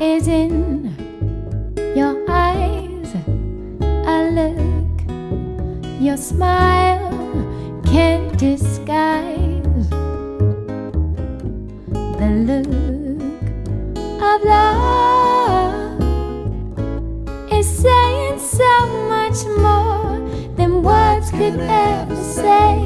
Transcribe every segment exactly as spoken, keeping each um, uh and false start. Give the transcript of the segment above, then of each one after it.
is in your eyes. A look your smile can't disguise. The look of love is saying so much more than words could ever say.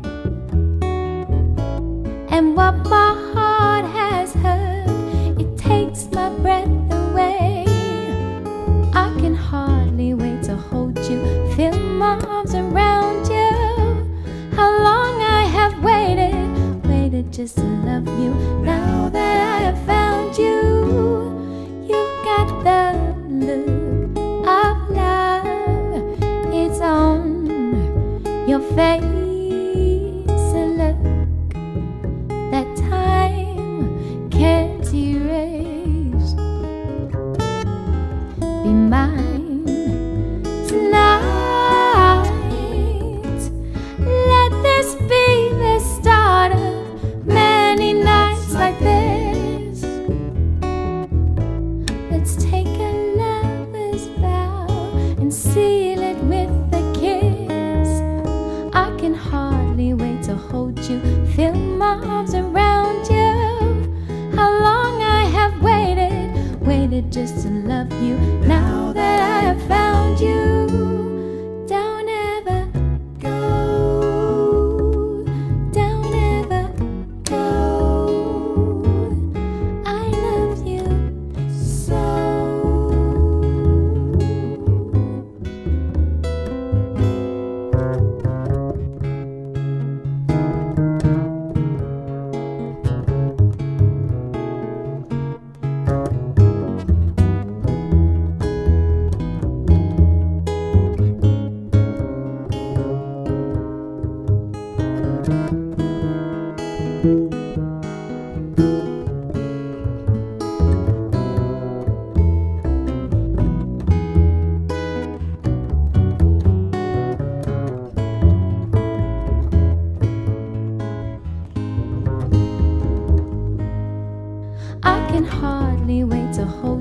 And what my heart has heard, it takes my breath away. I can hardly wait to hold you, feel my arms around you. How long I have waited, waited just to love you. Now that I have found you, you've got the look of love. It's on your face, a look that time can't erase. Be mine tonight. Let this be the start of many nights like this. Let's take a lover's vow and seal it with a kiss. I can hardly wait to hold you, feel my arms around you. How long I have waited, waited just to love you. Now that I have found you, don't ever go, don't ever go. I love you so. I can hardly wait to hold